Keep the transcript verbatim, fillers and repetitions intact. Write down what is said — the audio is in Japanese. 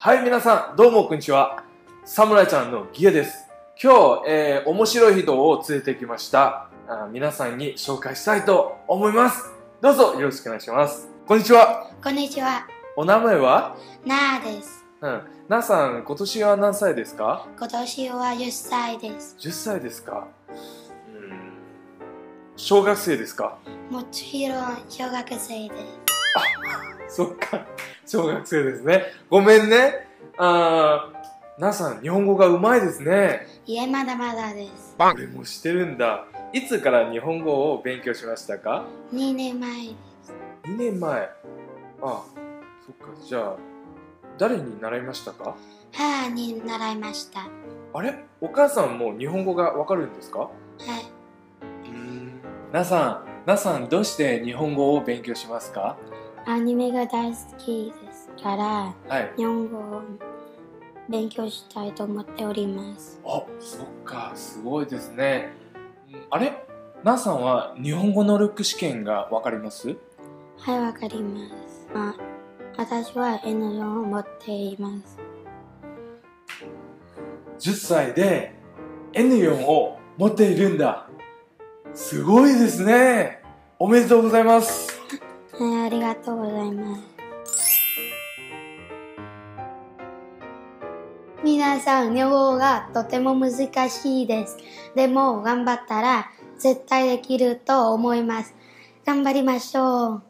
はい、皆さん、どうもこんにちは。侍ちゃんのギエです。今日、えー、面白い人を連れてきました。あ皆さんに紹介したいと思います。どうぞよろしくお願いします。こんにちは。 こんにちは。 お名前はなあです。 うん。なあさん、今年は何歳ですか？ 今年はじゅっさいです。 じゅっさいですか？うん。小学生ですか？ もちろん小学生です。 そっか。小学生ですね。ごめんね。あー、なあさん、日本語がうまいですね。 いえ、まだまだです。 俺もしてるんだ。いつから日本語を勉強しましたか？ にねんまえです。 にねんまえ。あ、そっか。じゃあ、誰に習いましたか？ 母に習いました。はあれ、お母さんも日本語がわかるんですか？ い。 うーん。なさん、なさん、どうして日本語を勉強しますか？ アニメが大好きですから、 はい。 日本語を勉強したいと思っております。 あ、そっか。すごいですね。うんあれ、なさんは日本語能力試験がわかります？ はい、わかります。あ、私は エヌよん を持っています。 じゅっさいで エヌよん を持っているんだ。すごいですね。おめでとうございます。 はい、ありがとうございます。皆さん、日本語がとても難しいです。でも、頑張ったら絶対できると思います。頑張りましょう。